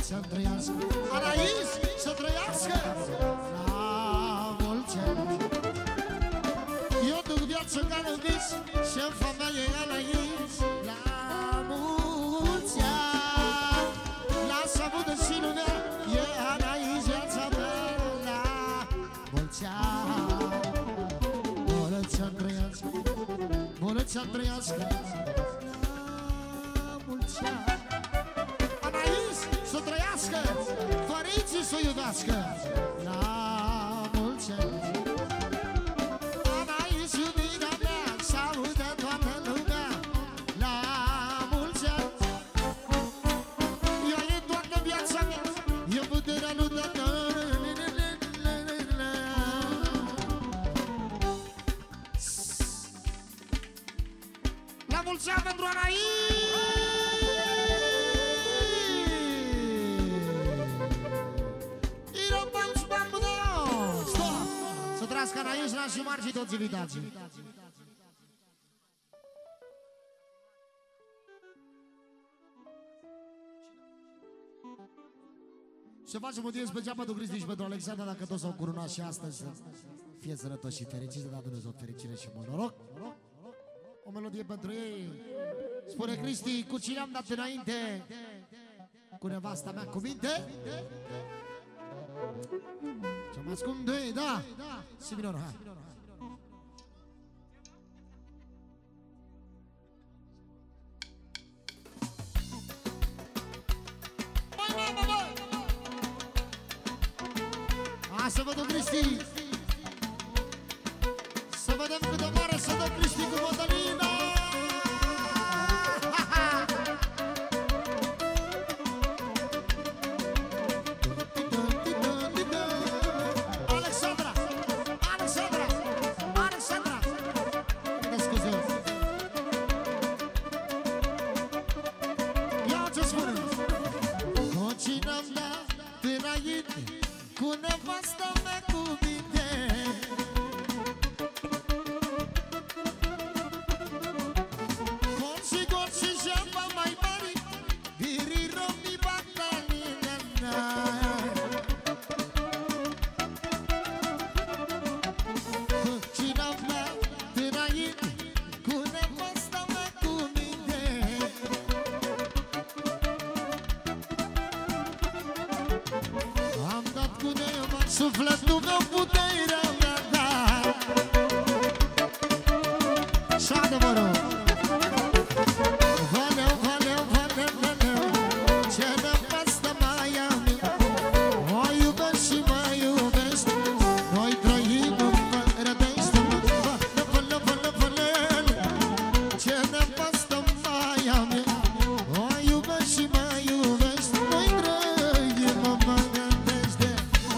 să-mi trăiască. Anais, să trăiască la mulți ani. Eu duc viață ca un vis și-n femeie Anais, la mulți ani. Lasă mudă și lumea, e Anais viața mea, la mulți ani. Bună să-mi trăiască, bună să-mi trăiască la mulți ani. Anais, să trăiască, părinții să iubească la mulți ani. Anais, iubirea mea, să audă toată lumea la mulți ani. Ea e toată viața mea, e puterea lui Tatăl. La mulți ani pentru Anais! Să trăiască Anais, la și margii toți invitații. Se face motiv special pentru Cristi și pentru Alexandra, dacă toți s-au curunat și astăzi, să fie sănătoși și fericiți, să dea Dumnezeu fericire și mult noroc. O melodie pentru ei. Spune Cristi, cu cine am dat înainte? Cu nevasta mea cu minte? Ce mă ascunde, da? Si minor, hai. Hai să vedem Cristi. Să vedem cât de mare să dă Cristi cu Bătălina. Cu nevasta mea cu minte, Consi, consi, jamba mai mari, diri romi batalina. Cu cine am dat înainte, cu nevasta mea cu minte. Am dat cu neva, sufletul meu puterea mea dat. Și adevărul. Valeu, valeu, valeu, valeu, ce nevastă mai am. O iubesc și mă iubești, noi trăim fără destul. Valeu, valeu, valeu, ce nevastă mai am. O iubesc și mă iubești, noi trăim fără destul.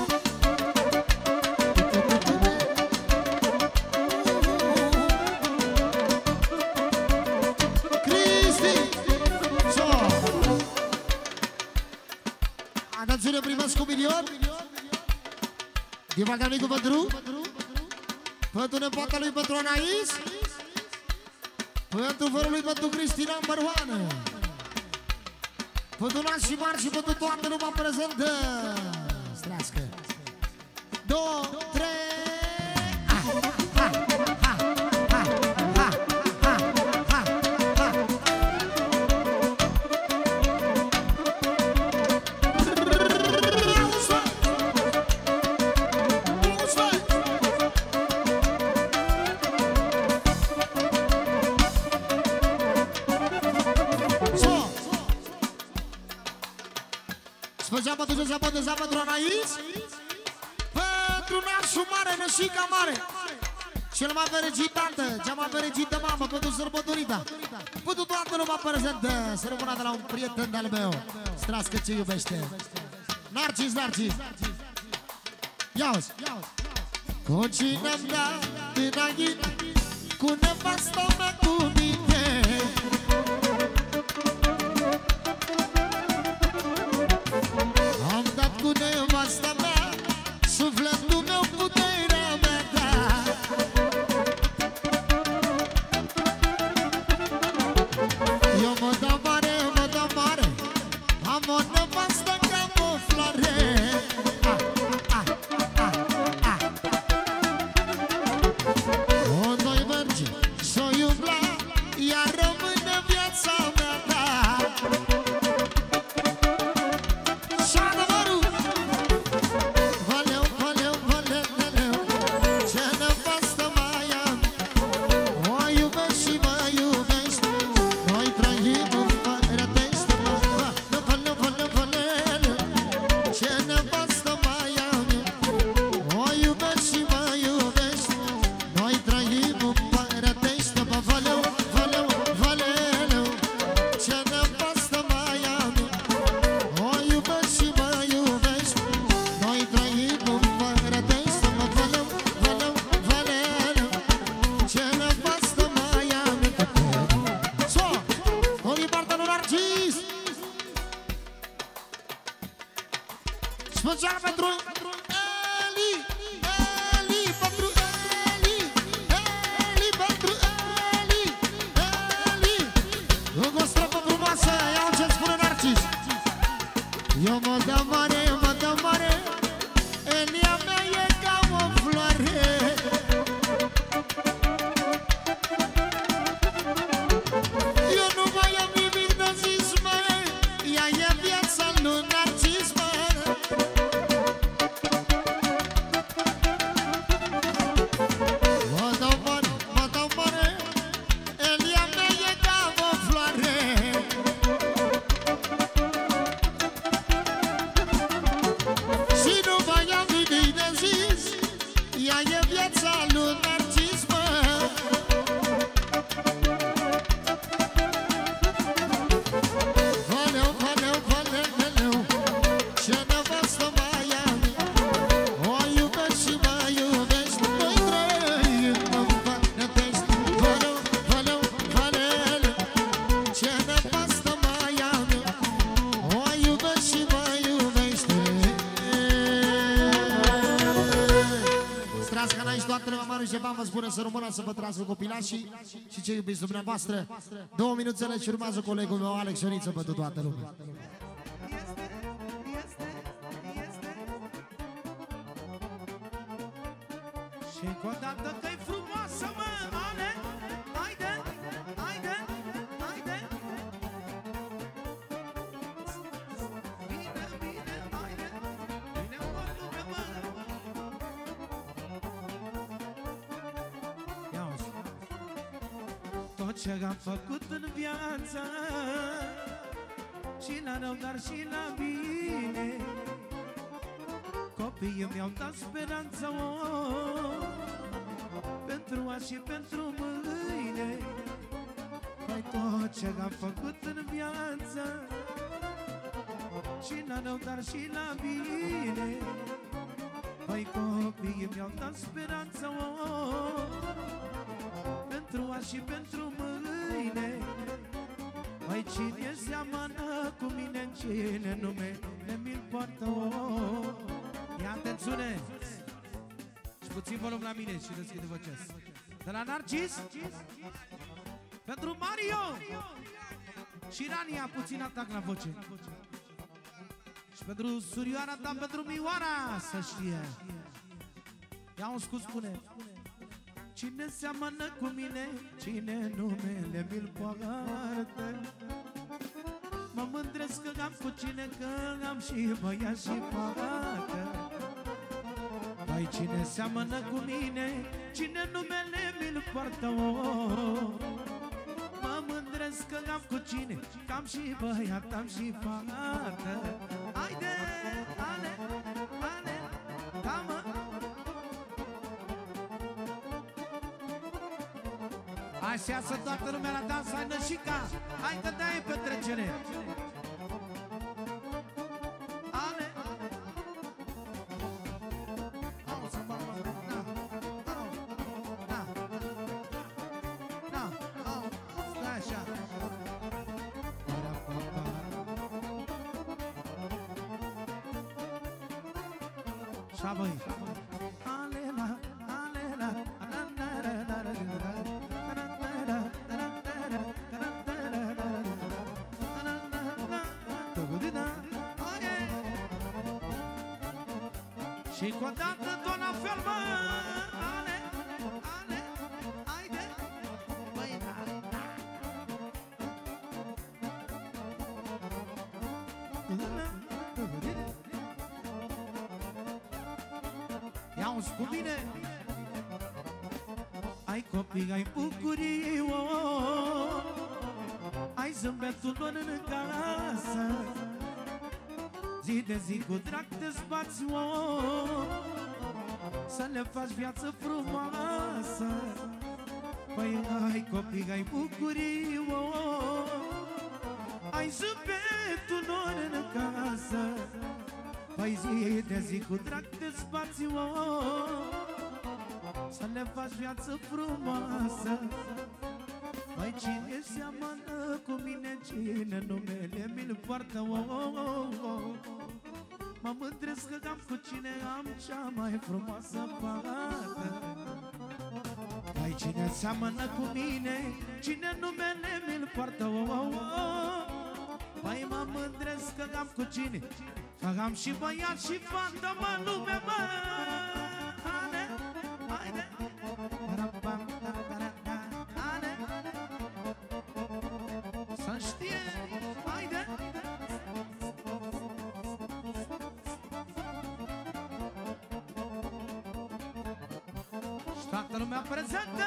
Atențiune, primesc un milion din partea lui pentru nepoata lui pentru Anais, pentru vărul lui pentru Cristina Bărhoană, pentru nași și mari și pentru toată lumea prezentă. Strească 2, 3. Special pentru Josea Boteza, pentru Anais, pentru nașul mare, nășica mare, cel mai fericit tante, cea mai fericită mamă, pentru sărbătorita, pentru toată lumea prezentă, să rămână de la un prieten de-al meu, strască ce iubește. Narcis, Narcis, ia-uzi. Cu cine-mi dat înainte, cu nevasta mea cu minte, am dat cu nevasta mea, sufletul meu puterea mea da. Eu mă dau mare, am o nevastă ca Narcis. Special pentru Eli, Eli, pentru Eli, Eli, pentru Eli, Eli. Încă o străpă frumoasă, iau ce-ți spune Narcis. Eu mă dă mare, Elia mea e ca o floare. Eu nu mai am nimic de zis, mă, ea e viața lui Narcis, mă. Mă dau mare, Elia mea e ca o floare. Și nu mai am nimic de zis, ea e viața lui Narcis, mă. Valeu, ce nevastă mai am, o iubesc și mă iubești, noi trăim în vanătești. Valeu, ce nevastă mai am, o iubesc și mă iubește. Strească înainte toată lumea, Manu Șeban vă spune să rămână, să vă trasă copilașii și ce iubiți dumneavoastră. 2 minuțele și urmează colegul meu Alex Ioniță pentru toată lumea. Și încă o dată că-i frumoasă, mă, Ale, haide, haide, haide. Bine, haide, bine o lume, mă. Ia-o-ți. Tot ce-am făcut în viață, și la rău, dar și la bine, copiii mi-au dat speranța, pentru azi și pentru mâine. Păi tot ce am făcut în viață, și la rău, dar și la bine, păi copiii mi-au dat speranța, pentru azi și pentru mâine. Păi cine seamănă cu mine, în cine nume mi-l poartă, ia atențiune! Și puțin volum la mine și deschide vocea. De la Narcis pentru Mario și Rania, puțin atac la voce. Și pentru surioara ta, pentru Mioara, să știe. Ia un scuz, spune. Cine seamănă cu mine, cine numele mi-l poartă. Mă mândresc că am cu cine, că am și băiat și fată. Păi cine seamănă cu mine, cine numele mi-l poartă, mă mândresc că am cu cine, că am și băiat, am și fată. Haide, ale, da, mă. Hai să iasă toată lumea la dans, hai Nășica, hai că de-aia e petrecere. Ale, stai așa. Și-a băi. Alela, alela, și cu o dată tot la fel, mă. Ale, haide, băi, ia-o-ți cu mine. Ai copii, ai bucurii, ai zâmbetul lor în casă. Zi de zi cu drag te spați, să le faci viață frumoasă. Păi ai copii, ai bucurii, ai zâmbetul lor în casă. Păi zi de zi cu drag te spați, să le faci viață frumoasă. Păi Mai cine seamănă cu mine, cine numele mi-l poartă, mă mândresc că am cu cine am cea mai frumoasă fată. Mai cine seamănă cu mine, cine numele mi-l poartă, mai mă mândresc că am cu cine, că am și băiat și fată, mă lume, mă. Haide, haide. Să știe, haide. Și toată lumea prezentă.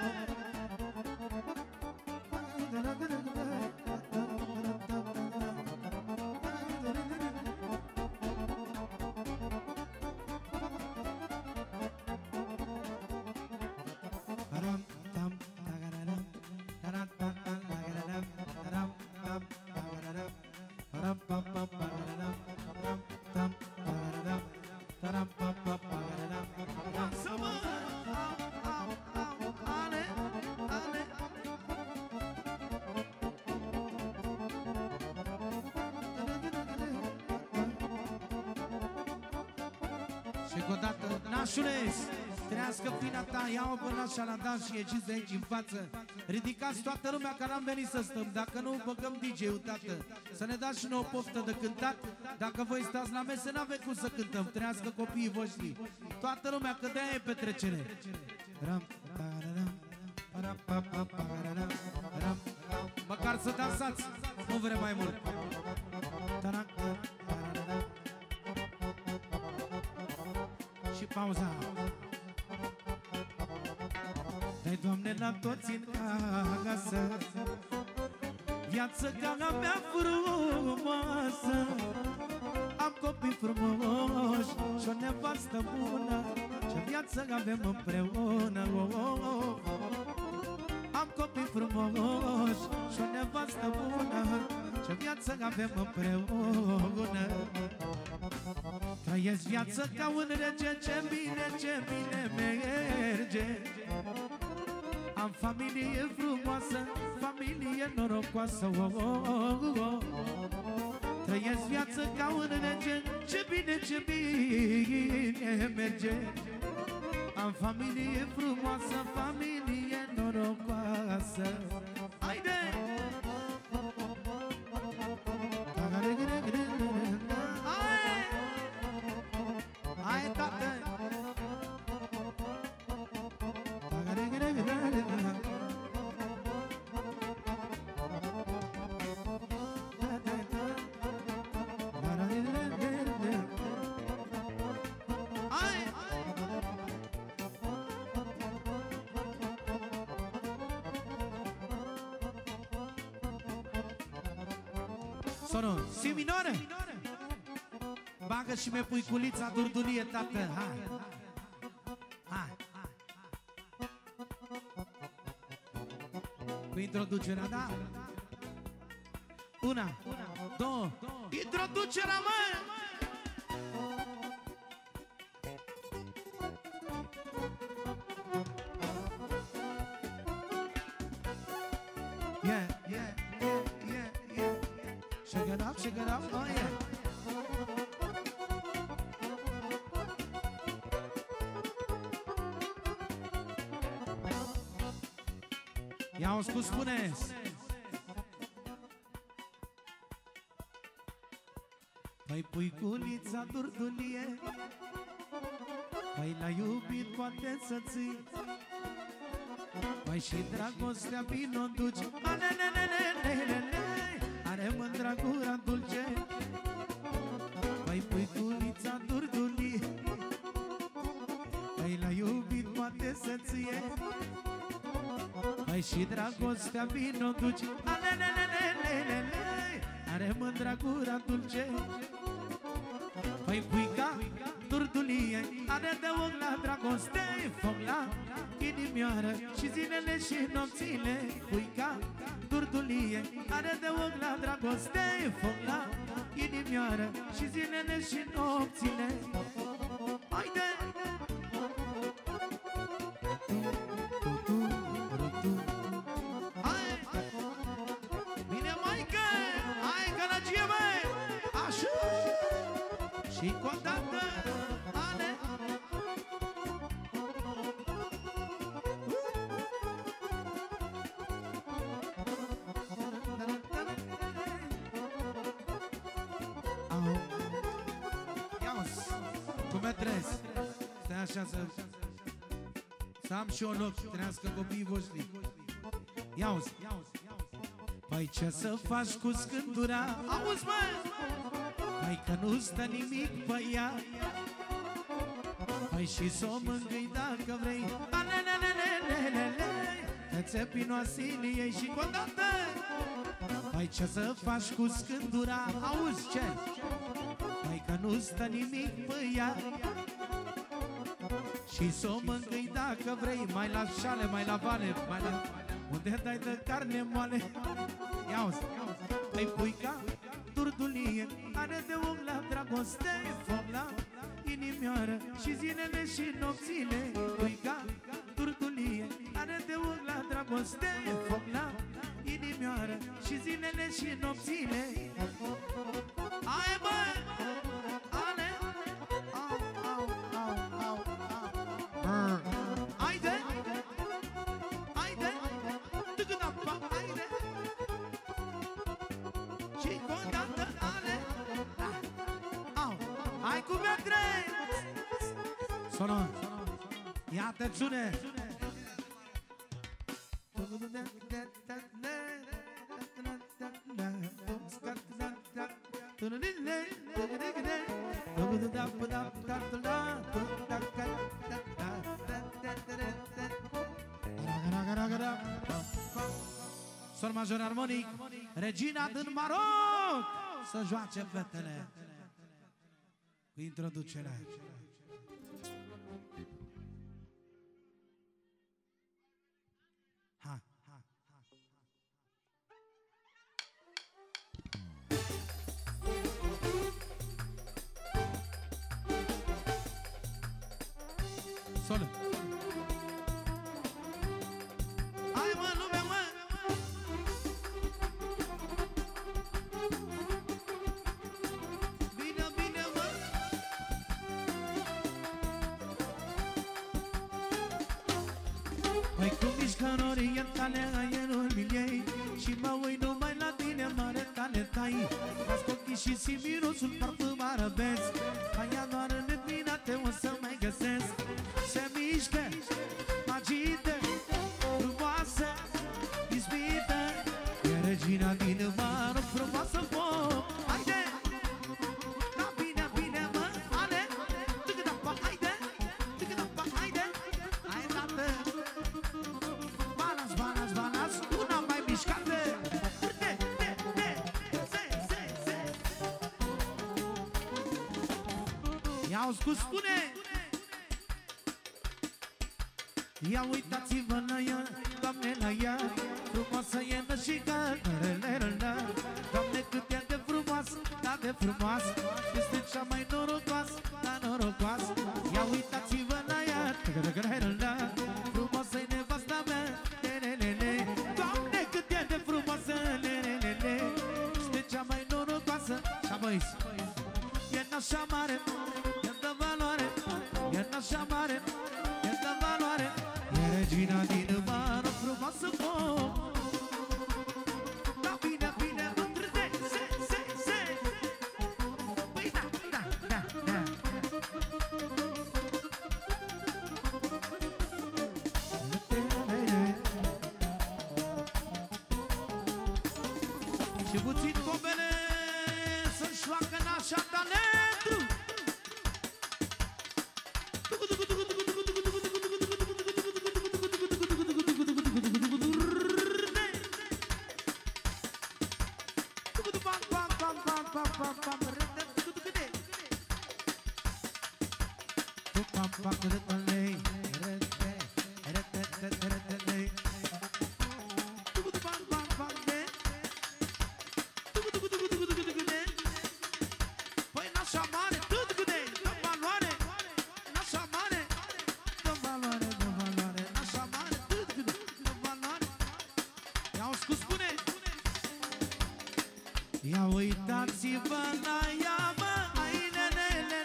Trească fina ta, ia-o până așa la dans și ieșiți de aici în față. Ridicați toată lumea că n-am venit să stăm. Dacă nu, băgăm DJ-ul, tată. Să ne dați și nouă poftă de cântat. Dacă voi stați la mese, n-avem cum să cântăm. Trească copiii voștri. Toată lumea, că de-aia e petrecere. Măcar să dansați, nu vrem mai mult. Și pauza. Dai, Doamne, la toți în casă viață ca a mea frumoasă. Am copii frumoși și o nevastă bună, ce viață avem împreună. Am copii frumoși și o nevastă bună, ce viață avem împreună. Trăiesc viață ca un rege, ce bine merge. Am familie frumoasă, familie norocoasă, Trăiesc viață ca un rege, ce bine merge. Am familie frumoasă, familie norocoasă. Haide! Hai, tată! Sono, si minore! Bagă și me puiculița durdulie, tată, hai! Hai! Cu introducerea, da? Una, două, introducerea, mă! Yeah, yeah, yeah, yeah, yeah. Shake it up, oh yeah. Ia-o-ți cum spuneți. Păi puiculița durdulie, păi l-a iubit poate să ții, păi și dragostea vino duci, are mândra gura dulce. Păi puiculița durdulie, păi l-a iubit poate să ție, păi și dragostea vino duci, are mândra gura dulce. Păi puica durdulie, are de ochi la dragoste, foc la inimioară și zilele și nopțile. Puica durdulie, are de ochi la dragoste, foc la inimioară și zilele și nopțile. Haide! Hai! Și cu o dată, ale. Cum e trezi? Stai așa să am și un loc, trăiască copiii voștri. Ia-uzi. Păi ce să faci cu scândura? Auzi, mă! Păi că nu stă nimic pe ea. Păi și s-o mângâi dacă vrei. Că țepinoasile ei și cu o dată. Păi ce să faci cu scândura? Auzi ce? Păi că nu stă nimic pe ea. Și s-o mângâi dacă vrei. Mai la șale, mai la vale, mai la... Unde dai de carne moale. Ia-uzi. Păi puica turdulie are de unghi la dragoste, foc la inimioară și zilele și nopțile. Puica turdulie are de unghi la dragoste, foc la inimioară și zilele și nopțile. Hai bă! Ale! Au, au, au, au, au. Haide! Haide! Tâgâdapa, haide! Și cu o dată, ale! Au! Hai cu Petre! Sonă! Ia atențiune! Sol major armonic, Regina din Maroc, să joace fetele cu introducerea. Ha, ha, ha. Sol. Hai mă, lume, mă! Bine, bine, mă! Păi cum mișcă în orientale aerul miliei și mă uit numai la tine, mare tale tai. Las ochii și simt mirosul parfum arabesc. Aia doar înnebinate o să mai găsesc. Se mișcă, agită, frumoasă, ispită. E regina din Maroc, frumoasă foc. Haide! Da, bine, bine, mă, ale! Tâgădapa, haide! Tâgădapa, haide! Hai, dată! Balans, balans, balans, una mai mișcată! Se! Ia-o-ți cu spune! Ia uitați-vă la ea, Doamne, la ea, frumoasă e nășică, Doamne, cât e de frumoasă, da de frumoasă, este cea mai norocoasă, da norocoasă. Ia uitați-vă la ea, frumoasă e nevasta mea, Doamne, cât e de frumoasă, este cea mai norocoasă. Și-a băiți, e n-așa mare, e de valoare, e n-așa mare, e de valoare. E regina din Maroc, frumoasă foc. Da, bine, bine, mândrâte, se. Păi da. Și puțin combele să-și facă n-așa talentul. Păi n-așa mare, tot cât de valoare, n-așa mare, de valoare, n-așa mare, tot cât de valoare. Ia-o-ți cu spune! Ia uitați-vă la ea, mă, ai nenele.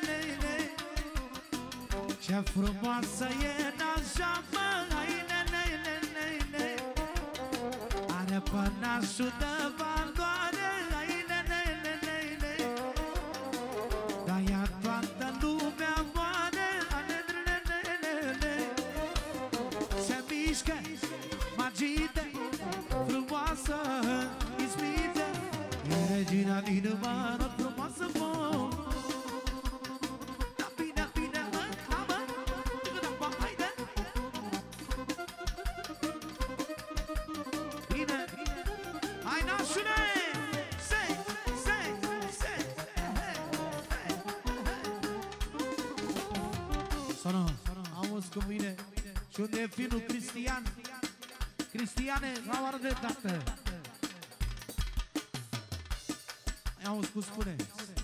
Ce frumoasă e nașa, măi, ne. Are pănașul de valoare, ne. Dar ea toată lumea moare, ne. Se mișcă, magite, frumoasă, ispite. E regina din vară, frumoasă, mă. Cu mine. Și unde e finul Cristian? Cristiane, la oară de dată. Auzi cum spune.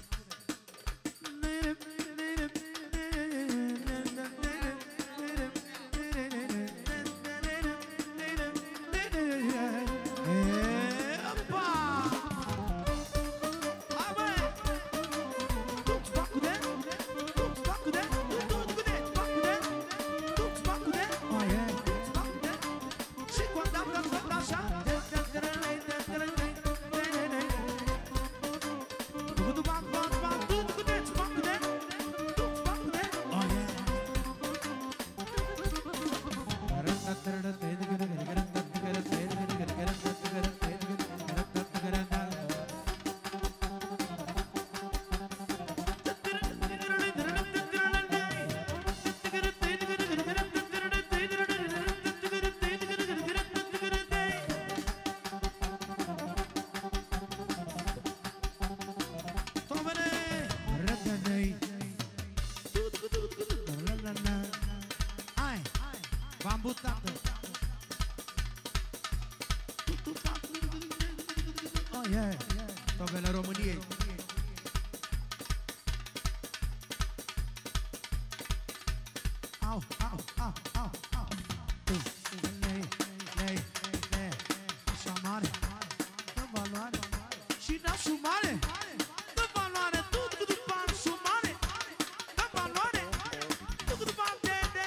Tobele României. Au. Lei, așa mare, de valoare. Și nașul mare, de valoare. Tu bani și mare, de valoare. Tu bani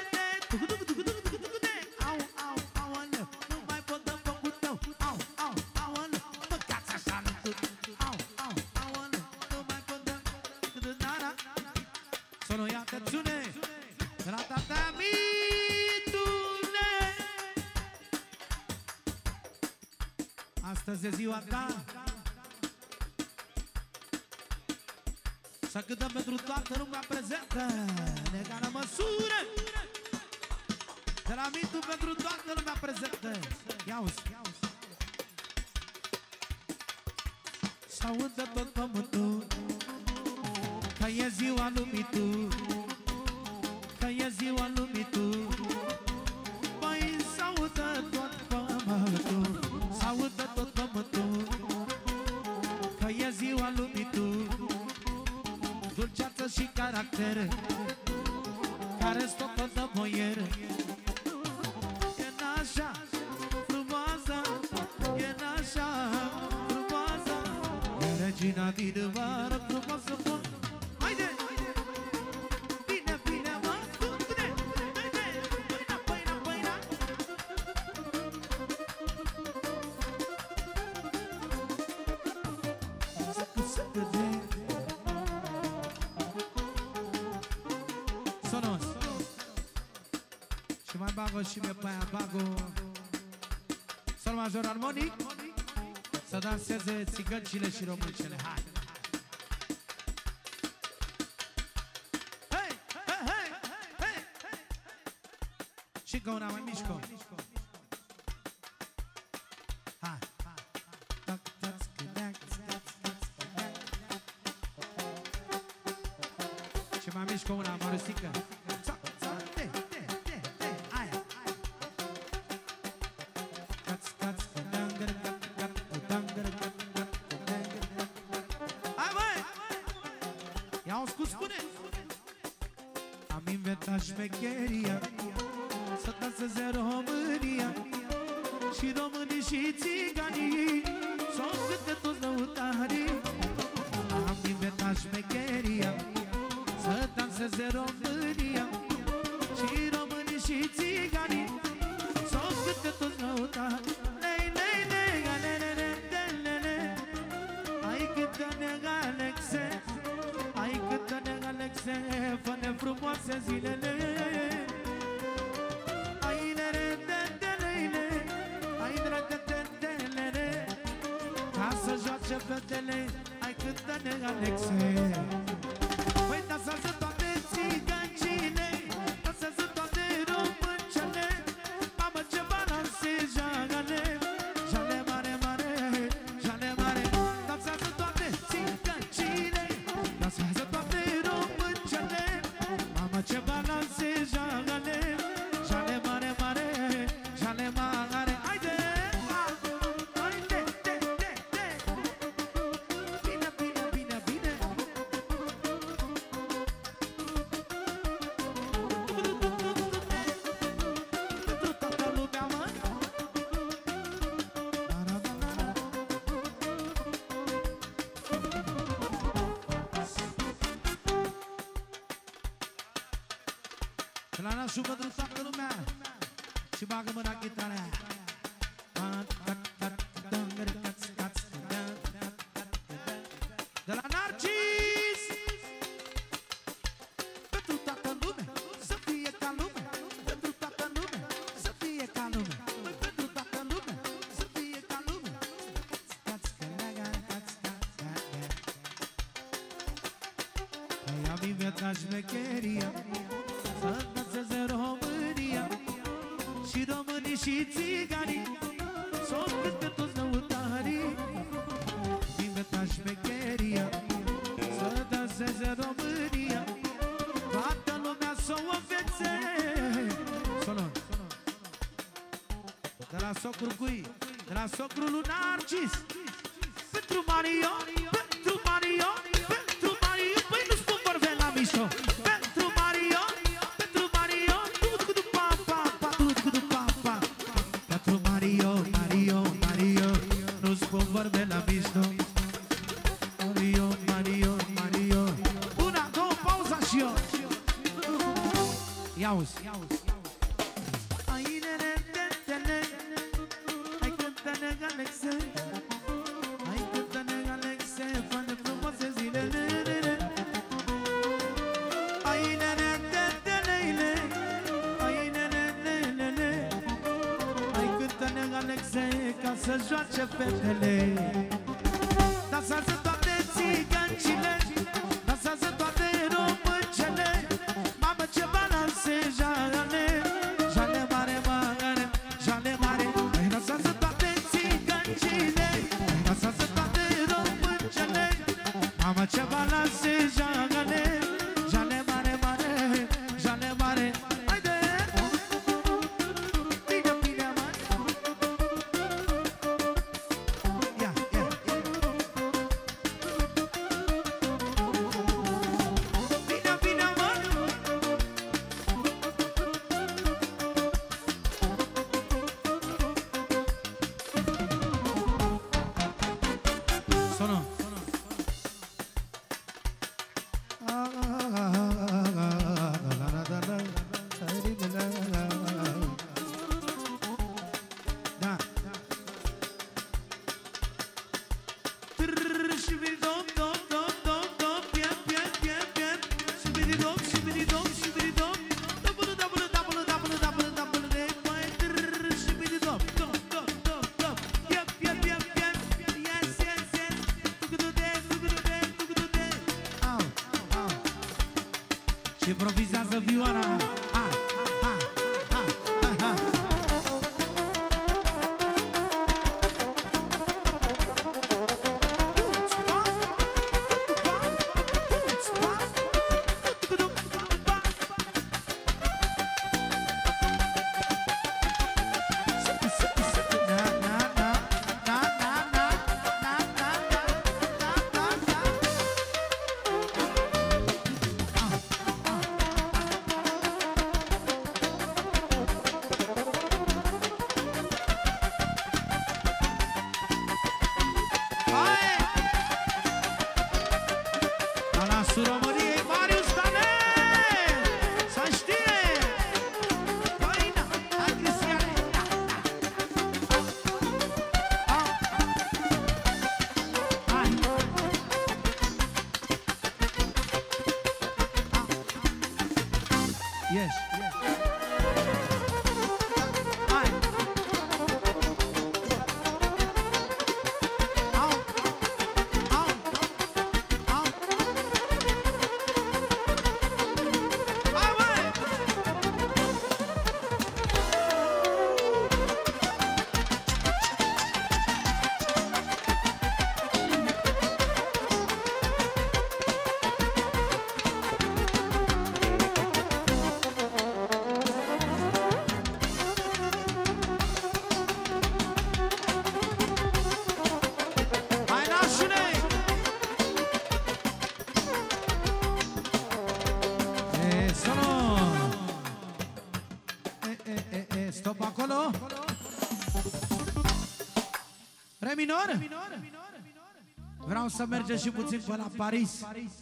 de. Au, aleu, nu mai pot de făcut tău. Au, aleu, măcați așa nu tu. Au, aleu, nu mai pot de nara. Sono ia cățune, de la tata mitune. Astăzi e ziua ta. Să cântăm pentru toată lumea prezentă, în egală măsură. De la Mitu pentru toată lumea prezentă. Ia-uzi. S-audă tot pământul că e ziua lui Mitu, că e ziua lui Mitu. Băi, s-audă tot pământul, s-audă tot pământul că e ziua lui Mitu. Dulceață și caracter, care-s tot de boier. E nașa frumoasă, e nașa frumoasă, e regina din vară, frumoasă, bun. Haide! Bine, mă! Haide! Păina! Să-căde Sonos. Și mai bagă și pe aia, bagă sol major armonic. Să danseze țigăncile și româncele. Hai! Hei! Și încă una mai mișcă. Hai! Și mai mișcă una marusică. Am inventat șmecheria să danseze România, și românii și țiganii s-o cânte toți lăutarii. Am inventat șmecheria să danseze România, frumoase zilele. Ca să joace fetele, ai cântă-ne Alexe. Păi dansează toate țigancile, dansează toate româncele. Mamă ce balanse jale, jale mare, mare, jale mare. Dansează toate țigancile, dansează toate româncele. Mamă ce balanse jale, jale mare, mare, jale mare. Haide! La nașul pentru toată lumea și bagă mâna chitarea. De la Narcis pentru toată lumea, să fie ca lumea. Pentru toată lumea, să fie ca lumea. Pentru toată lumea, să fie ca lumea. Aia vivieta șmecheria, să danseze România și românii și țiganii, s-o cântă toți lăutarii. Vivieta șmecheria, să danseze România, toată lumea s-o învețe. Sonor de la socrul cui? De la socrul lui Narcis. Pentru Mario, pentru Mario, pentru Mario. Păi nu spun vorbe la mișto. Pentru Mario, pentru Mario, pentru Mario, Mario, Mario. Nu spun vorbe la mișto. Mario, Mario, Mario. Una, două, pauza și eu. Ia-uzi. Ai nere, ai cântă-ne Alexe. Ai cântă-ne Alexe, fă-ne frumoase zilele. Ai nere, ai nere, ai cântă-ne Alexe, ca să joace fetele. Dansează toate țigancile, dansează toate româncele. Mamă ce balanse jale, jale mare, mare, jale mare. Dansează toate țigancile, dansează toate româncele. Mamă ce balanse jale, jale mare, mare, jale mare. Haide! Bine, bine, mare. Ia, ia, ia. Bine, bine, mare. Sono. Da. Și improvizează vioara. Hai, hai, hai, hai, hai. Palasul României, Marius Stane! Să știe! Păina, hai Cristiane! Hai! Yes. Hai. Au. Au. Au. Hai, băi! Hai, nașule! E, sono! Stop acolo! Re minor? Vreau să mergem și puțin pe la Paris.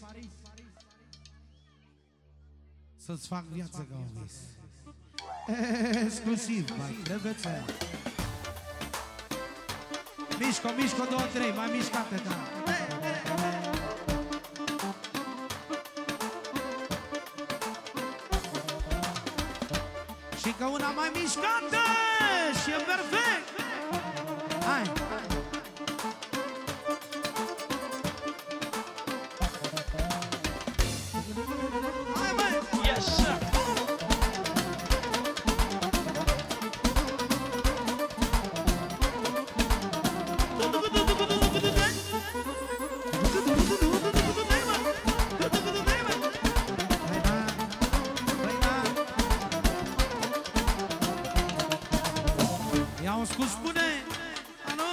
Să-ți fac viață ca un vis. Exclusiv, mai trebuie să... Mișco, mișco, 2, 3, mai mișcate, da. Și că una mai mișcată și e perfect. Hai. Hai, băi. Yes, sir. I-au spus, spune, alo.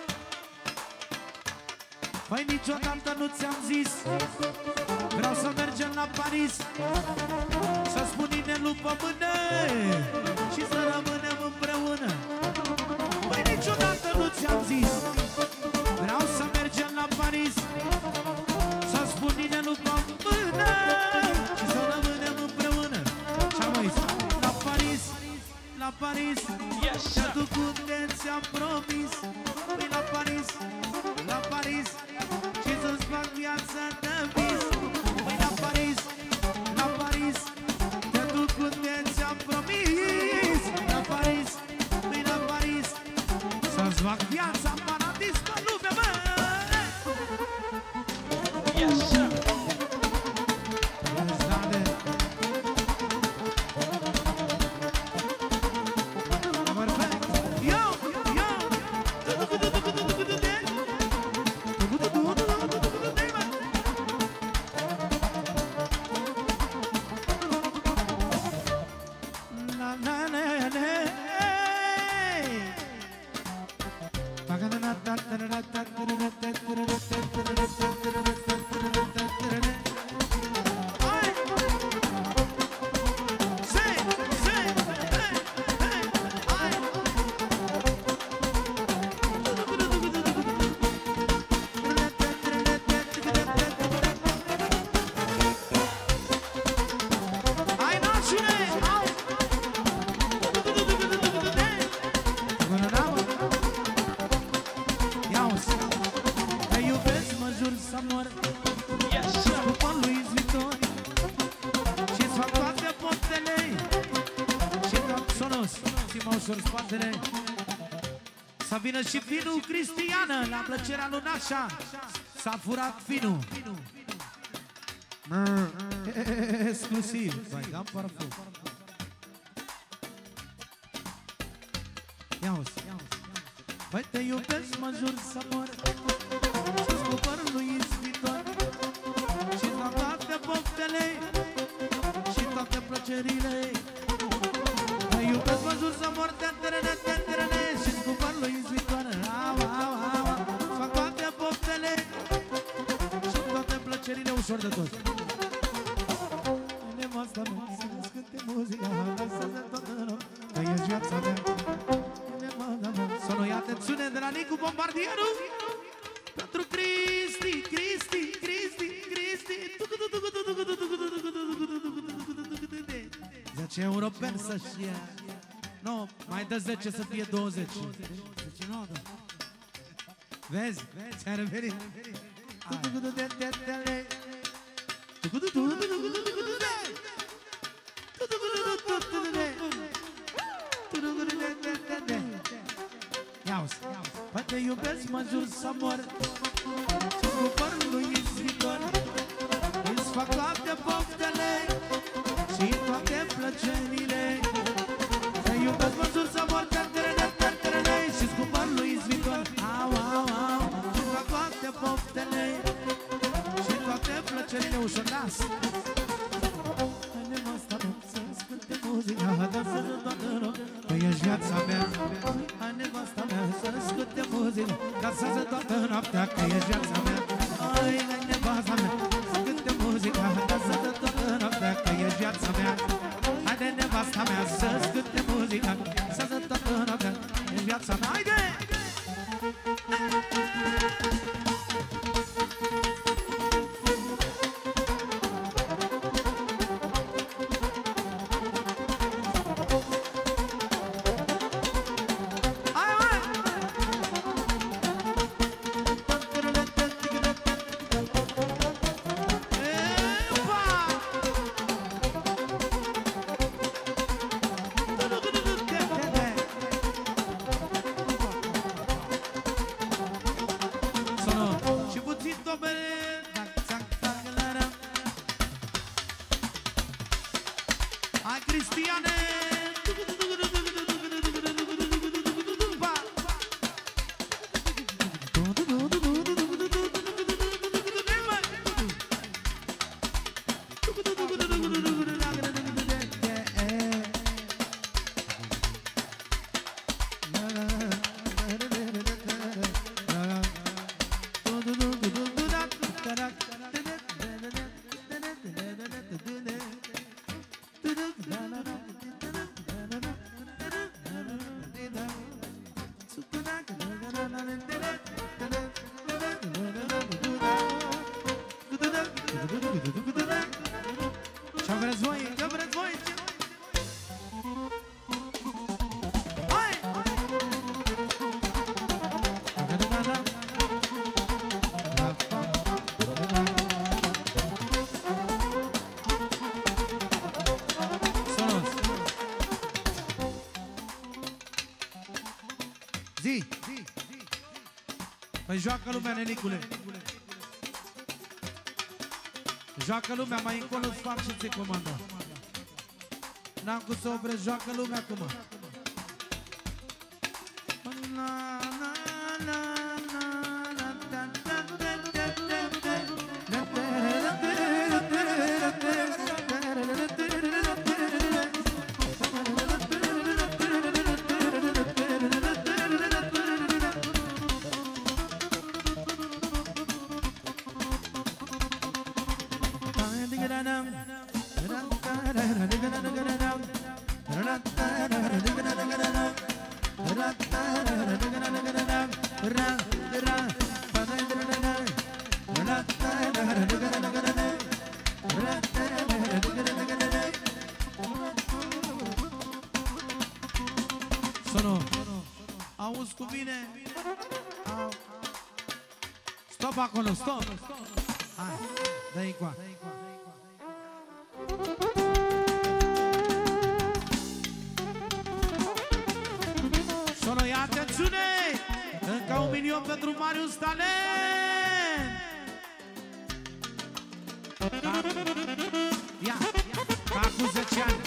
Păi niciodată nu ți-am zis, vreau să mergem la Paris, să spun inelul pe mână și să rămânem împreună. Păi niciodată nu ți-am zis, vreau să mergem la Paris, să spun inelul pe mână și să rămânem împreună. Și-am zis, la Paris, la Paris, Yes, te sir. duc unde ți-am promis. Păi la Paris, la Paris, și să-ți fac viața de vis. Păi la Paris, la Paris, te duc unde ți-am promis. La Paris, păi la Paris, să-ți fac viața în paradis pe lume, bă! Yes, sir. Yes, sir. Să vină și vinul Cristiană la plăcerea lui Nașa. S-a furat vinul. Exclusiv. Vai, dăm parfum. Ia-uzi. Băi, te iubesc, mă jur să mor, și-ți cu părul ispitor, și-ți la toate poftele și toate plăcerile. Te iubesc, mă jur să mor, te-nterene, și-ți cu părul ispitor, și fac toate poftele și toate plăcerile, ușor de tot. Nevasta mea, să-ți cânte muzica, lăsă-se toată lumea, că ești viața mea. Sono, atențiune de la Nicu Bombardierul pentru Cristi, Cristi, Cristi, Cristi. 10 euro să-și ia. Nu, mai dă 10 să fie 20. Vezi? Ți-a revenit. iubesc, mă jur să mor. Și cu părul lui izbitor îți fac toate poftele și toate plăcerile. Te iubesc, mă jur să mor, terterele, și-ți cu părul lui izbitor. Au, au, au, îți fac toate poftele și toate plăcerile. Ușor, las! Că ești viața mea, hai nevasta mea, să asculte muzica, dansează toată noaptea, că ești viața mea. Hai nevasta mea, să asculte muzica, dansează toată noaptea, că ești viața mea. Haide nevasta mea, să asculte muzica, dansează toată noaptea, că ești viața mea. Haide! Păi joacă lumea, nenicule. Joacă lumea, mai încolo îți fac și ți-e comanda. N-am cum să opresc, joacă lumea acum. Auzi cu mine? Stop acolo, stop! Hai, dă-i coa. Sono, ia atențiune! Încă 1 milion pentru Marius Talent! Ia, ca cu 10 ani!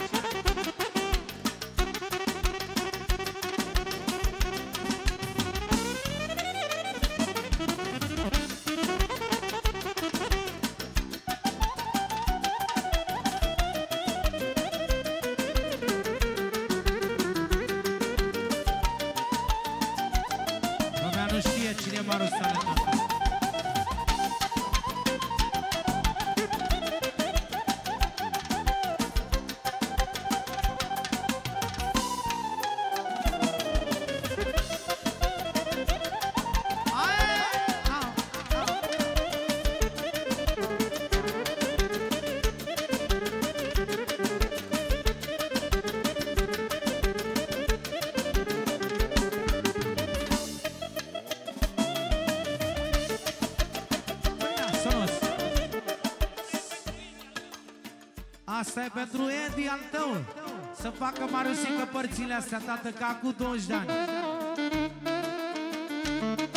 Asta e pentru Edi al tău. Să facă Mariusică părțile astea, tată, ca cu 20 de ani.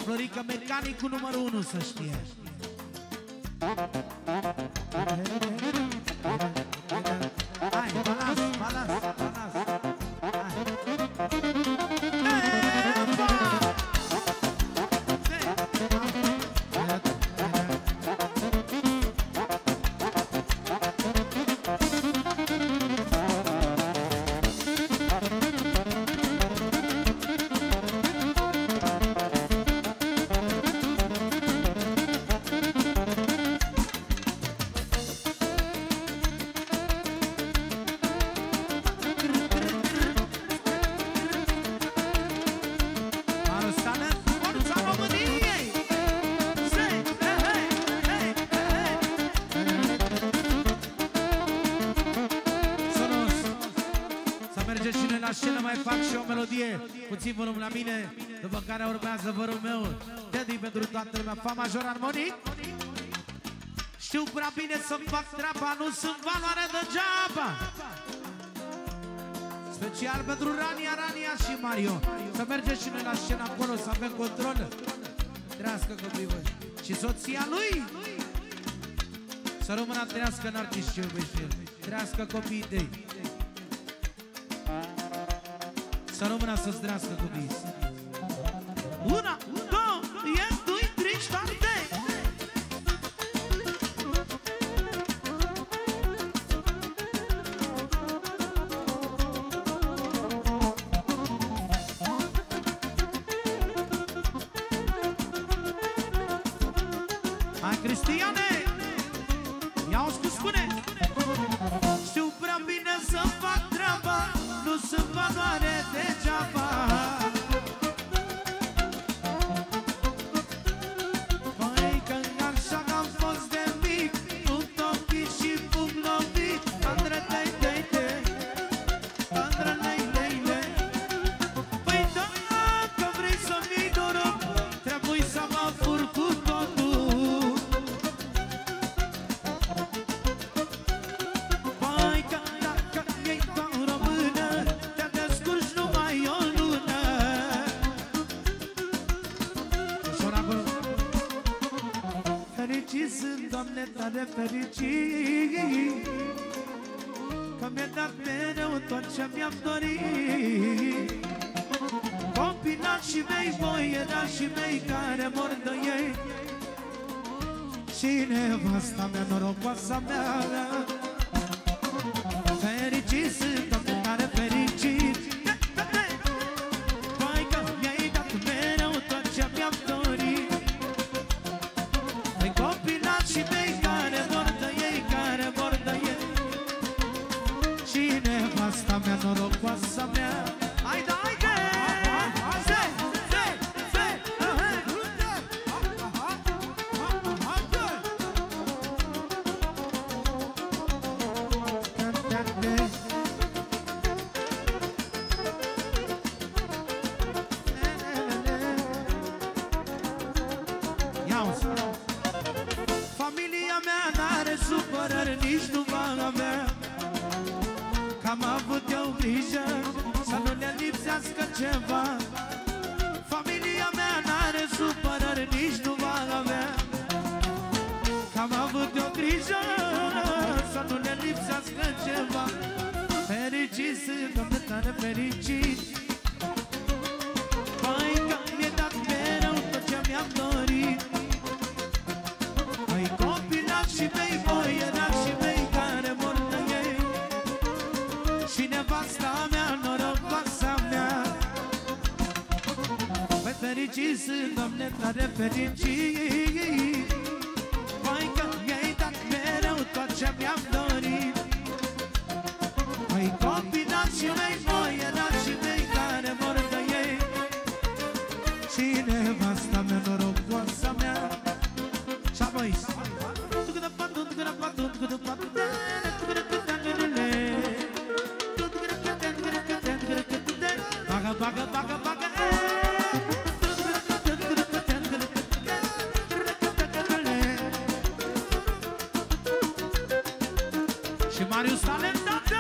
Florica, mecanicul numărul 1, să știe. Hai, balans, balans, balans. Puțin volum la mine, după care urmează vărul meu, Teddy pentru toată lumea, Fa major armonic. Știu prea bine să-mi fac treaba, nu sunt valoare degeaba. Special pentru Rania, Rania și Mario. Să mergem și noi la scenă acolo, să avem control. Trească copii voi. Și soția lui să rămână trească în artist ce iubește el. Trească copiii tăi. Să rămână să-ți drească copiii. Una, două, doi, trei, șapte. Hai, Cristiane! Ia-o cum spune! Știu prea bine să fac treaba, nu sunt valoare degeaba. Păi că așa am fost de mic, fug topit și fug lovit. Andre lei, lei, lei, Andre lei, lei, lei. Păi dacă vrei să-mi dorăm, trebuie să mă fur cu totul. Păi că dacă ei ca română, te descurci numai o lună. Ușor acolo. Fericit sunt, Doamne, tare fericit, că mi-a dat mereu tot ce mi-am dorit. Combinații mei, boierașii mei care mor de ei, și nevasta mea, norocoasa mea. Fericit sunt, Doamne, tare fericit, păi că mi-ai dat mereu tot ce mi-am dorit. Păi combinații mei care mor de ei, care mor de ei, și nevasta mea, norocoasa mea. Haide, haide! Familia mea n-are supărări, nici nu va avea, că am avut eu grijă să nu le lipsească ceva. Familia mea n-are supărări, nici nu va avea, că am avut eu grijă să nu le lipsească ceva. Fericit sunt, Doamne, tare fericit, păi că mi-ai dat mereu tot ce mi-am dorit. Păi copilașii mei, boierașii mei care mor de ei, și nevasta mea, norocoasa mea. Păi fericit sunt, Doamne, tare fericit, păi că mi-ai dat mereu tot ce mi-am dorit. Păi copilașii mei, boierașii mei care mor de ei, și nevasta mea, norocoasa mea. Și apoi bagă, bagă, bagă, bagă. Și Marius talentate.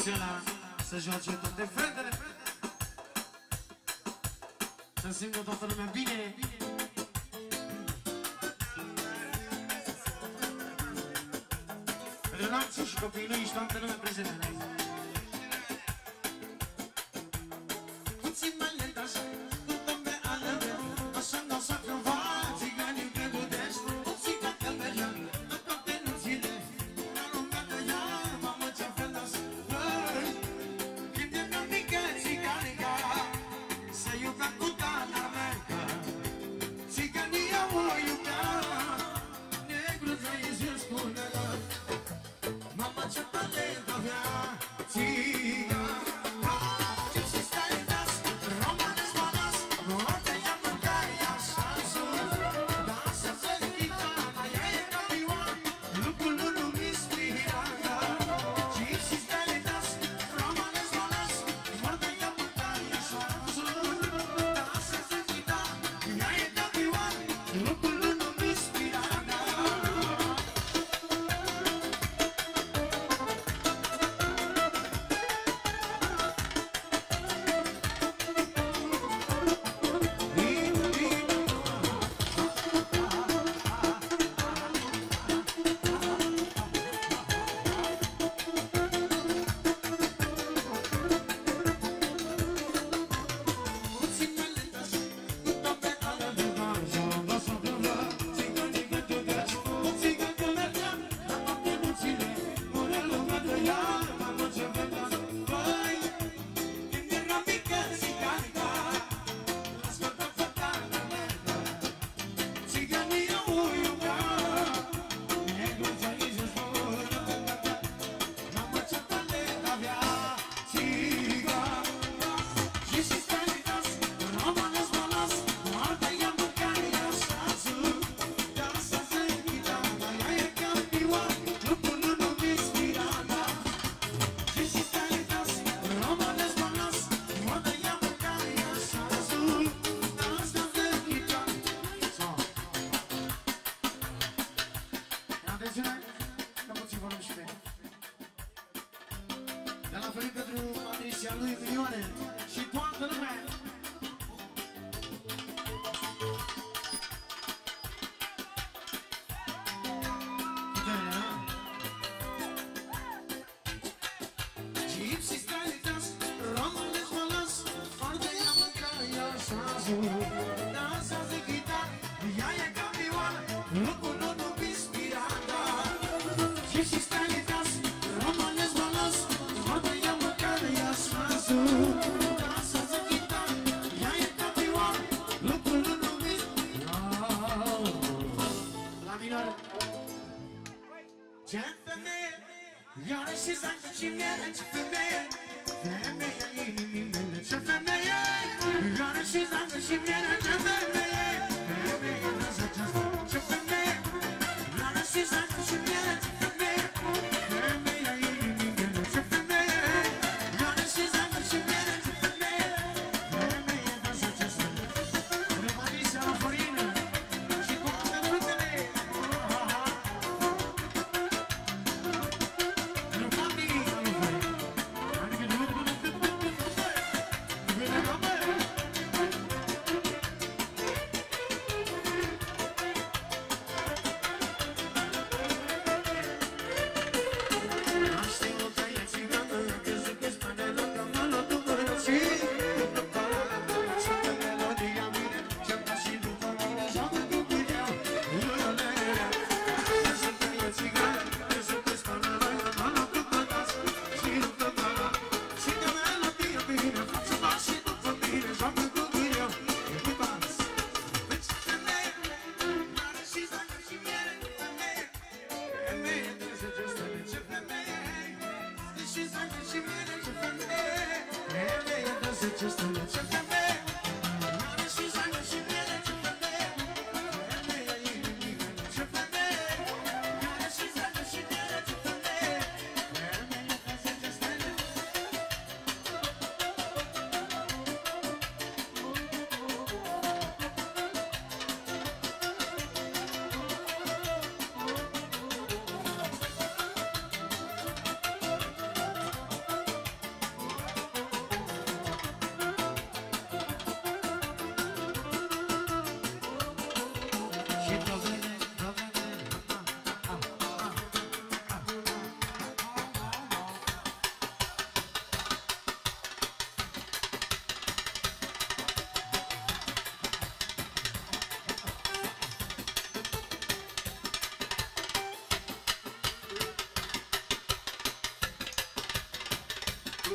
băiatul ăla să joace toate fetele, să simtă toată lumea bine. Relații și copiii lui și toată lumea prezentă. Puțin mai lent așa, nu pe alăbe, așa n-o să cândva, țiganii pe Budești, o țică călberea, în toate nunțile, una lumea de ea, mamă ce fel de-ați vrăi. Când eram mică țiganica, să iubea cu tata mea, țigania o iubea, negru trăiește spune la. Mama ce talent avea, țiga. Gypsy style dance, romanes balas, moarte ea mâncarea șansul. Dansează gitana, ea e campion, lucrul nu mi-inspirarea. Gypsy style dance, romanes balas, moarte ea mâncarea șansul. Dansează gitana, ea e campion, lucrul nu mi-inspirarea. De la fel pentru Patricia lui Milioane și toată lumea. Gypsy style dance, romanes balas, foarte ea mâncarea șansul. Dansează chitar, ea e campioană, lucrul nu mi-inspirarea. Gypsy style dance, romanes balas, foarte ea mâncarea șansul. Dansează chitar, ea e campioană, lucrul nu mi-inspirarea. La minore. Ce femeie, iară și zacă și miere, ce femeie, femeia inimii mele, ce femeie, iară și zacă și miere, ce femeie, femeia noastră aceasta, ce femeie, iară și zacă și miere, ce femeie, femeia inimii mele, ce femeie, iară și zacă și miere, ce femeie, femeia noastră aceasta. Rămăniți la Florină și cu toate frutele.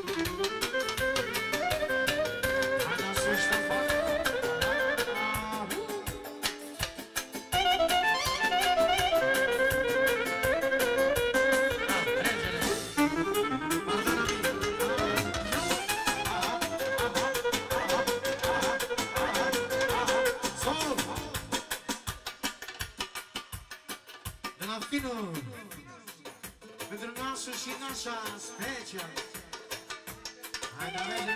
Pentru nașul și nașa special. Hai, da, mergem.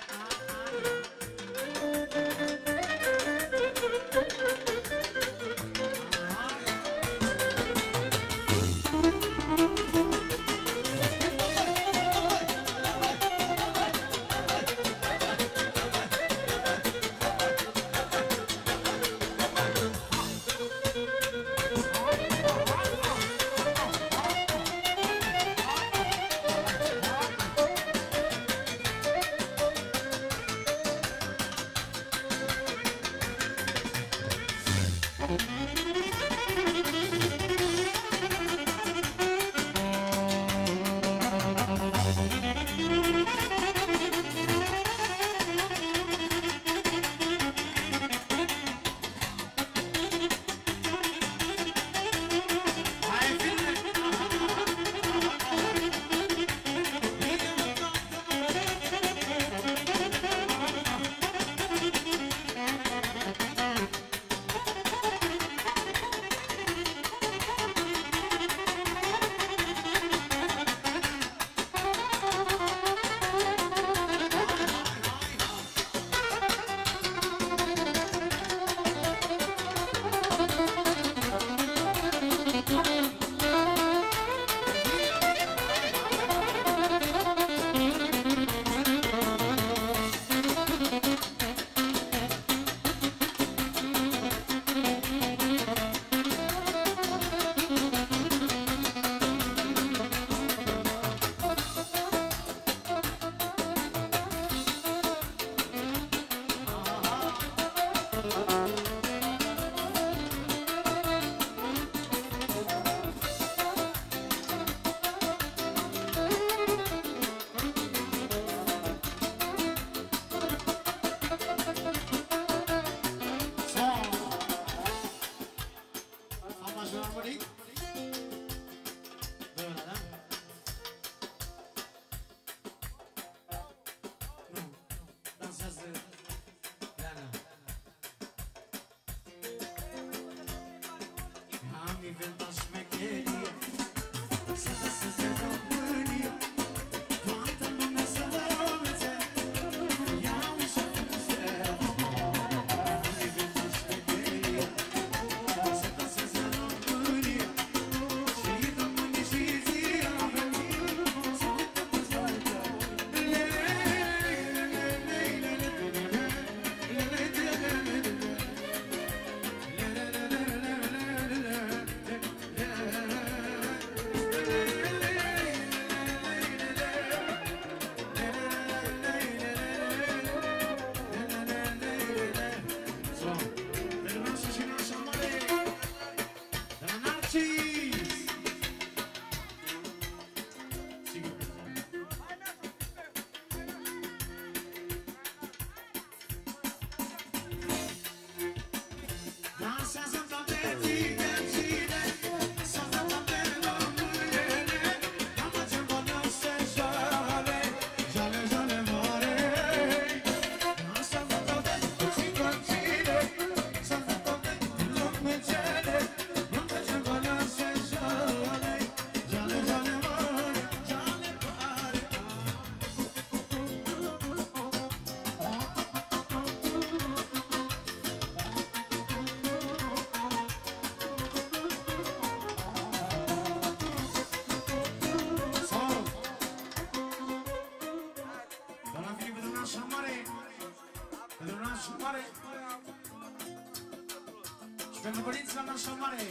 Pentru părinți la nașa mare.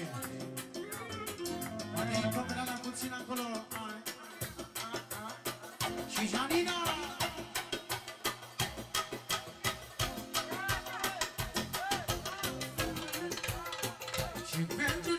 Poate copilala puțin acolo. Și Janina. Și pentru